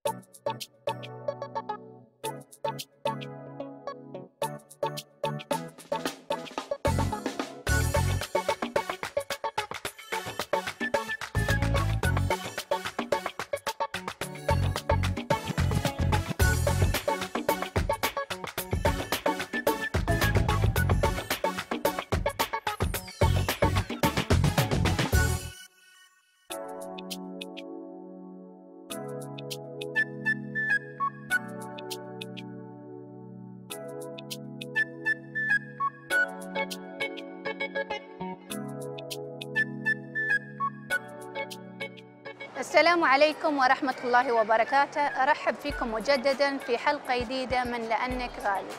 السلام عليكم ورحمة الله وبركاته. أرحب فيكم مجدداً في حلقة جديدة من لأنك غالي.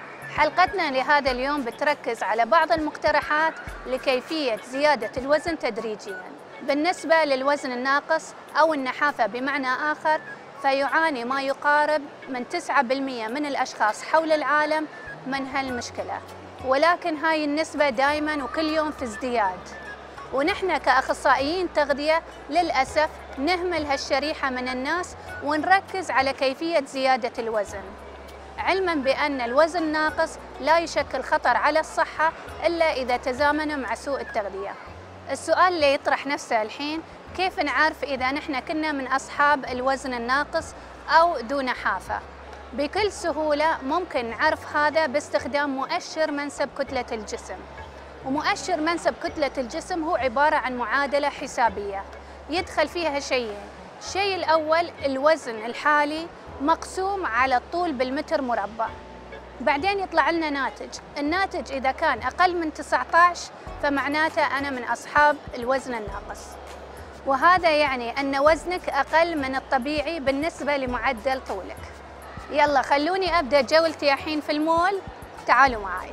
حلقتنا لهذا اليوم بتركز على بعض المقترحات لكيفية زيادة الوزن تدريجياً. بالنسبة للوزن الناقص أو النحافة بمعنى آخر، فيعاني ما يقارب من 9% من الأشخاص حول العالم من هالمشكلة، ولكن هاي النسبة دائماً وكل يوم في ازدياد. ونحن كأخصائيين تغذية للأسف نهمل هالشريحة من الناس ونركز على كيفية زيادة الوزن، علماً بأن الوزن الناقص لا يشكل خطر على الصحة إلا إذا تزامن مع سوء التغذية. السؤال اللي يطرح نفسه الحين، كيف نعرف إذا نحن كنا من أصحاب الوزن الناقص أو ذو نحافة؟ بكل سهولة ممكن نعرف هذا باستخدام مؤشر منسب كتلة الجسم. ومؤشر منسب كتلة الجسم هو عبارة عن معادلة حسابية يدخل فيها شيئين. الشيء الأول الوزن الحالي مقسوم على الطول بالمتر مربع، بعدين يطلع لنا ناتج. الناتج إذا كان أقل من 19 فمعناته أنا من أصحاب الوزن الناقص، وهذا يعني أن وزنك أقل من الطبيعي بالنسبة لمعدل طولك. يلا خلوني أبدأ جولتي الحين في المول، تعالوا معاي.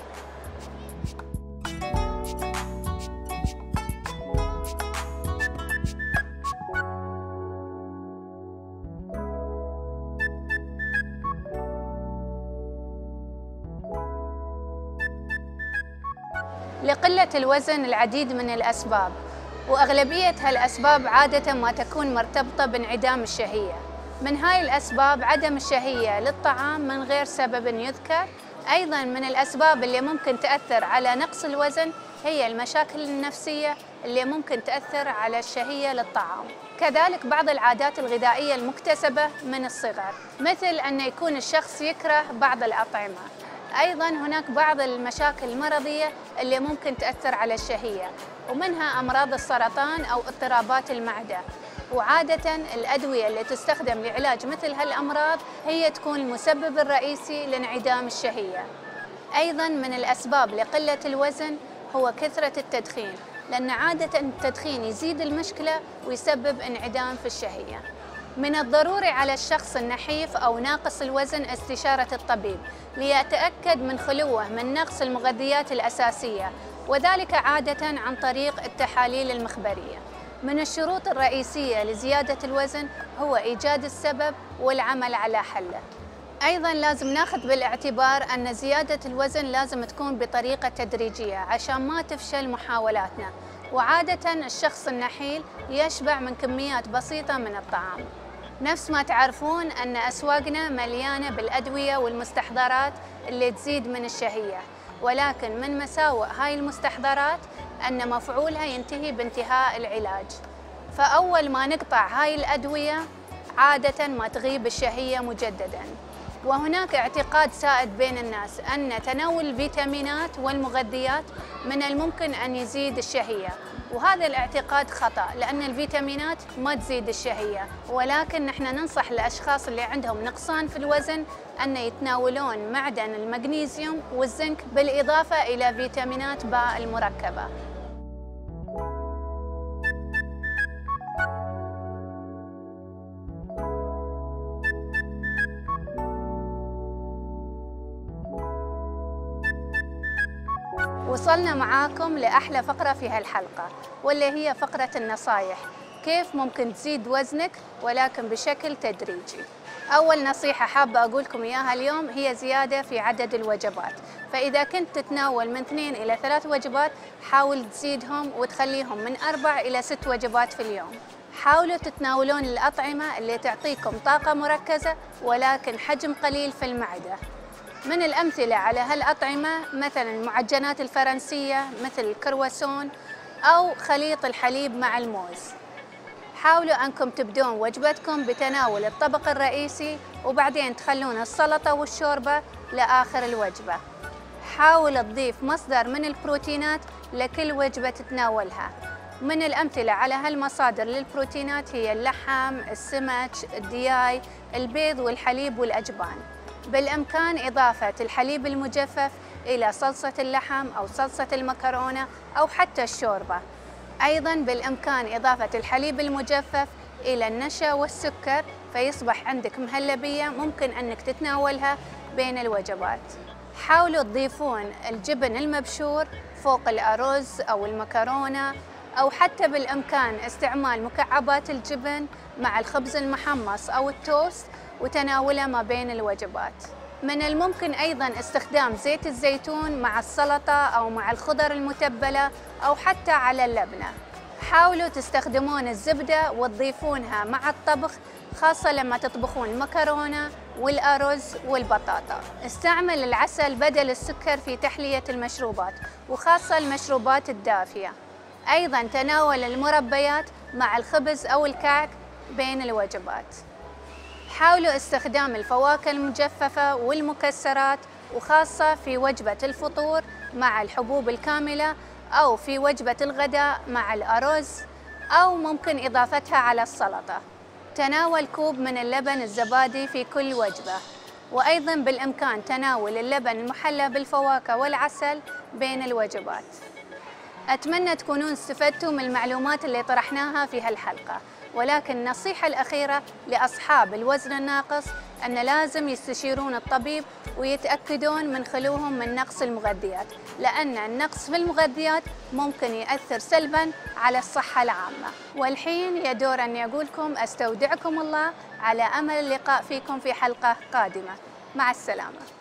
لقلة الوزن العديد من الأسباب، وأغلبية هالأسباب عادة ما تكون مرتبطة بانعدام الشهية. من هاي الأسباب عدم الشهية للطعام من غير سبب يذكر. أيضاً من الأسباب اللي ممكن تأثر على نقص الوزن هي المشاكل النفسية اللي ممكن تأثر على الشهية للطعام. كذلك بعض العادات الغذائية المكتسبة من الصغر، مثل أن يكون الشخص يكره بعض الأطعمة. أيضاً هناك بعض المشاكل المرضية اللي ممكن تأثر على الشهية، ومنها أمراض السرطان أو اضطرابات المعدة. وعادة الأدوية اللي تستخدم لعلاج مثل هالأمراض هي تكون المسبب الرئيسي لانعدام الشهية. أيضاً من الأسباب لقلة الوزن هو كثرة التدخين، لأن عادة التدخين يزيد المشكلة ويسبب انعدام في الشهية. من الضروري على الشخص النحيف أو ناقص الوزن استشارة الطبيب ليتأكد من خلوه من نقص المغذيات الأساسية، وذلك عادة عن طريق التحاليل المخبرية. من الشروط الرئيسية لزيادة الوزن هو إيجاد السبب والعمل على حله. أيضاً لازم ناخذ بالاعتبار أن زيادة الوزن لازم تكون بطريقة تدريجية عشان ما تفشل محاولاتنا، وعادة الشخص النحيل يشبع من كميات بسيطة من الطعام. نفس ما تعرفون أن أسواقنا مليانة بالأدوية والمستحضرات اللي تزيد من الشهية، ولكن من مساوئ هاي المستحضرات أن مفعولها ينتهي بانتهاء العلاج. فأول ما نقطع هاي الأدوية عادة ما تغيب الشهية مجدداً. وهناك اعتقاد سائد بين الناس أن تناول الفيتامينات والمغذيات من الممكن أن يزيد الشهية، وهذا الاعتقاد خطأ، لأن الفيتامينات ما تزيد الشهية، ولكن نحن ننصح الأشخاص اللي عندهم نقصان في الوزن أن يتناولون معدن المغنيسيوم والزنك بالإضافة إلى فيتامينات باء المركبة. وصلنا معاكم لأحلى فقرة في هالحلقة، واللي هي فقرة النصايح. كيف ممكن تزيد وزنك ولكن بشكل تدريجي؟ أول نصيحة حابة أقولكم إياها اليوم هي زيادة في عدد الوجبات. فإذا كنت تتناول من 2 إلى 3 وجبات، حاول تزيدهم وتخليهم من 4 إلى 6 وجبات في اليوم. حاولوا تتناولون الأطعمة اللي تعطيكم طاقة مركزة ولكن حجم قليل في المعدة. من الأمثلة على هالأطعمة مثلاً المعجنات الفرنسية مثل الكرواسون أو خليط الحليب مع الموز. حاولوا أنكم تبدون وجبتكم بتناول الطبق الرئيسي وبعدين تخلون السلطة والشوربة لآخر الوجبة. حاول تضيف مصدر من البروتينات لكل وجبة تتناولها. من الأمثلة على هالمصادر للبروتينات هي اللحم، السمك، الدياي، البيض والحليب والأجبان. بالإمكان إضافة الحليب المجفف إلى صلصة اللحم أو صلصة المكرونة أو حتى الشوربة. أيضاً بالإمكان إضافة الحليب المجفف إلى النشا والسكر فيصبح عندك مهلبية ممكن أنك تتناولها بين الوجبات. حاولوا تضيفون الجبن المبشور فوق الأرز أو المكرونة، أو حتى بالإمكان استعمال مكعبات الجبن مع الخبز المحمص أو التوست وتناوله ما بين الوجبات. من الممكن أيضاً استخدام زيت الزيتون مع السلطة أو مع الخضر المتبلة أو حتى على اللبنة. حاولوا تستخدمون الزبدة وتضيفونها مع الطبخ، خاصة لما تطبخون المكرونة والأرز والبطاطا. استعمل العسل بدل السكر في تحلية المشروبات وخاصة المشروبات الدافية. أيضاً تناول المربيات مع الخبز أو الكعك بين الوجبات. حاولوا استخدام الفواكه المجففة والمكسرات وخاصة في وجبة الفطور مع الحبوب الكاملة أو في وجبة الغداء مع الأرز أو ممكن إضافتها على السلطة. تناول كوب من اللبن الزبادي في كل وجبة، وأيضاً بالإمكان تناول اللبن المحلى بالفواكه والعسل بين الوجبات. أتمنى تكونون استفدتوا من المعلومات اللي طرحناها في هالحلقة، ولكن النصيحة الأخيرة لأصحاب الوزن الناقص أن لازم يستشيرون الطبيب ويتأكدون من خلوهم من نقص المغذيات، لأن النقص في المغذيات ممكن يؤثر سلباً على الصحة العامة. والحين يدور أن أقولكم أستودعكم الله على أمل اللقاء فيكم في حلقة قادمة. مع السلامة.